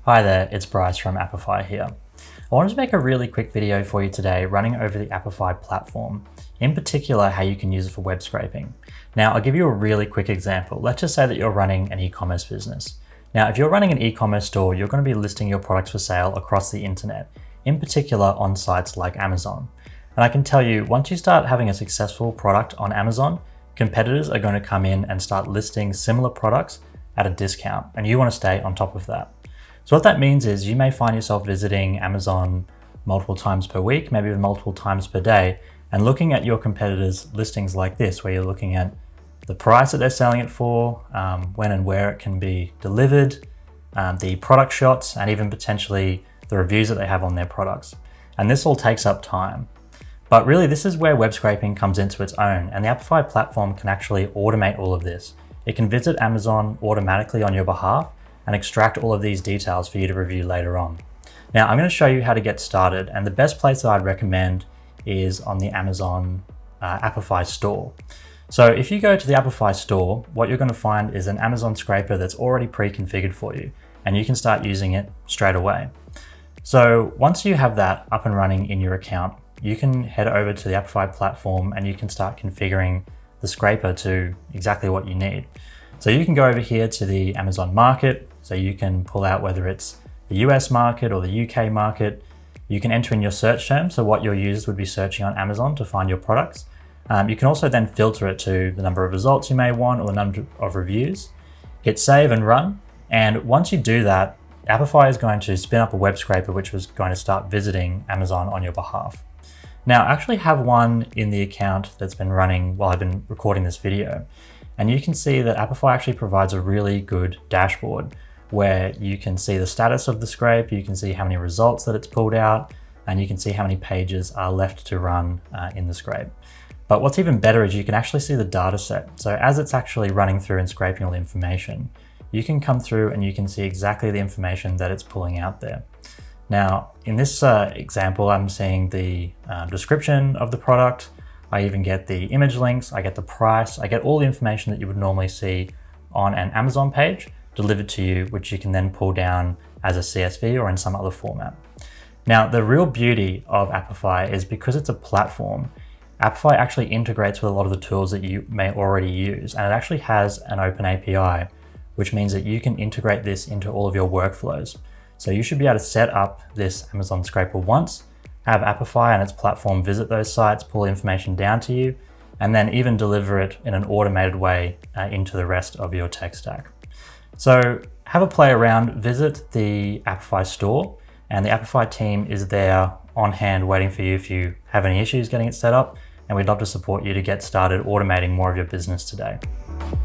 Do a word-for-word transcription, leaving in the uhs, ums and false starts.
Hi there, it's Bryce from Apify here. I wanted to make a really quick video for you today running over the Apify platform, in particular how you can use it for web scraping. Now I'll give you a really quick example. Let's just say that you're running an e-commerce business. Now if you're running an e-commerce store, you're going to be listing your products for sale across the internet, in particular on sites like Amazon. And I can tell you, once you start having a successful product on Amazon, competitors are going to come in and start listing similar products at a discount, and you want to stay on top of that. So what that means is you may find yourself visiting Amazon multiple times per week, maybe even multiple times per day, and looking at your competitors' listings like this, where you're looking at the price that they're selling it for, um, when and where it can be delivered, um, the product shots, and even potentially the reviews that they have on their products. And this all takes up time. But really, this is where web scraping comes into its own, and the Apify platform can actually automate all of this. It can visit Amazon automatically on your behalf and extract all of these details for you to review later on. Now, I'm going to show you how to get started, and the best place that I'd recommend is on the Amazon uh, Apify store. So if you go to the Apify store, what you're going to find is an Amazon scraper that's already pre-configured for you, and you can start using it straight away. So once you have that up and running in your account, you can head over to the Apify platform and you can start configuring the scraper to exactly what you need. So you can go over here to the Amazon market. So you can pull out whether it's the U S market or the U K market. You can enter in your search term, so what your users would be searching on Amazon to find your products. Um, you can also then filter it to the number of results you may want or the number of reviews. Hit save and run. And once you do that, Apify is going to spin up a web scraper which was going to start visiting Amazon on your behalf. Now, I actually have one in the account that's been running while I've been recording this video. And you can see that Apify actually provides a really good dashboard where you can see the status of the scrape, you can see how many results that it's pulled out, and you can see how many pages are left to run uh, in the scrape. But what's even better is you can actually see the data set. So as it's actually running through and scraping all the information, you can come through and you can see exactly the information that it's pulling out there. Now, in this uh, example, I'm seeing the uh, description of the product. I even get the image links, I get the price, I get all the information that you would normally see on an Amazon page delivered to you, which you can then pull down as a C S V or in some other format. Now, the real beauty of Apify is because it's a platform, Apify actually integrates with a lot of the tools that you may already use, and it actually has an open A P I, which means that you can integrate this into all of your workflows. So you should be able to set up this Amazon scraper once, have Apify and its platform visit those sites, pull information down to you, and then even deliver it in an automated way uh, into the rest of your tech stack. So have a play around, visit the Apify store, and the Apify team is there on hand waiting for you if you have any issues getting it set up, and we'd love to support you to get started automating more of your business today.